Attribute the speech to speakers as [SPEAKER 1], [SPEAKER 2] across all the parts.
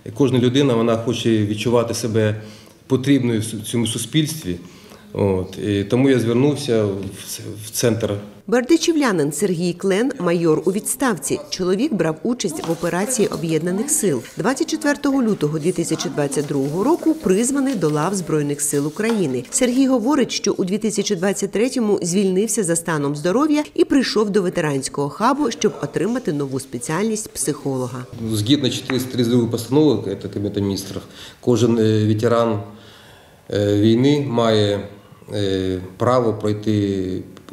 [SPEAKER 1] кожна людина вона хоче відчувати себе потрібною в цьому суспільстві. І тому я звернувся в центр.
[SPEAKER 2] Бердичівлянин Сергій Клен – майор у відставці. Чоловік брав участь в операції Об'єднаних сил. 24 лютого 2022 року призваний до лав Збройних сил України. Сергій говорить, що у 2023-му звільнився за станом здоров'я і прийшов до ветеранського хабу, щоб отримати нову спеціальність психолога.
[SPEAKER 1] Згідно 432 постанови Кабінету міністрів, кожен ветеран війни має право пройти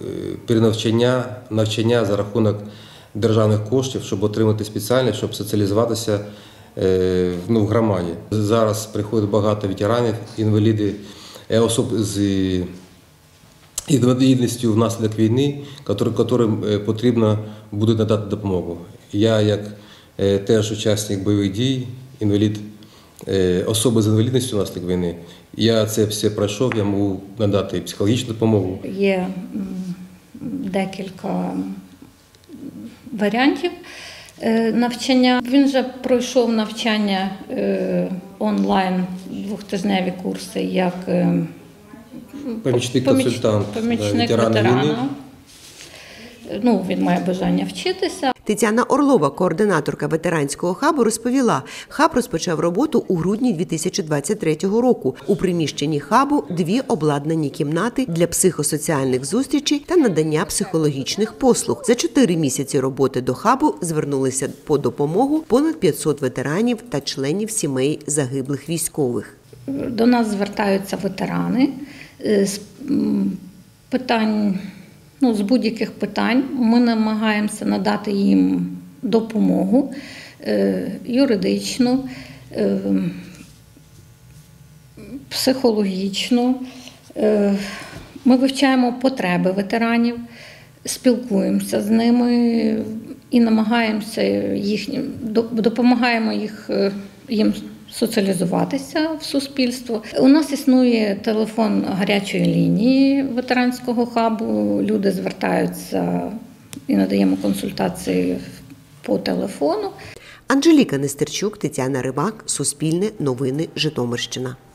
[SPEAKER 1] навчання за рахунок державних коштів, щоб отримати спеціальність, щоб соціалізуватися в громаді. Зараз приходить багато ветеранів, інвалідів, осіб з інвалідністю внаслідок війни, яким потрібно буде надати допомогу. Я, як теж учасник бойових дій, інвалід, особи з інвалідністю внаслідок війни, я це все пройшов, я можу надати психологічну допомогу.
[SPEAKER 3] Є декілька варіантів навчання. Він вже пройшов навчання онлайн, двохтижневі курси, як
[SPEAKER 1] помічник-консультант ветерана війни.
[SPEAKER 3] Він має бажання вчитися.
[SPEAKER 2] Тетяна Орлова, координаторка ветеранського хабу, розповіла, хаб розпочав роботу у грудні 2023 року. У приміщенні хабу 2 обладнані кімнати для психосоціальних зустрічей та надання психологічних послуг. За 4 місяці роботи до хабу звернулися по допомогу понад 500 ветеранів та членів сімей загиблих військових.
[SPEAKER 3] До нас звертаються ветерани з питань. З будь-яких питань ми намагаємося надати їм допомогу юридичну, психологічну. Ми вивчаємо потреби ветеранів, спілкуємося з ними і намагаємося допомагаємо їм соціалізуватися в суспільство. У нас існує телефон гарячої лінії ветеранського хабу. Люди звертаються і надаємо консультації по телефону.
[SPEAKER 2] Анжеліка Нестерчук, Тетяна Рибак, Суспільне, Новини, Житомирщина.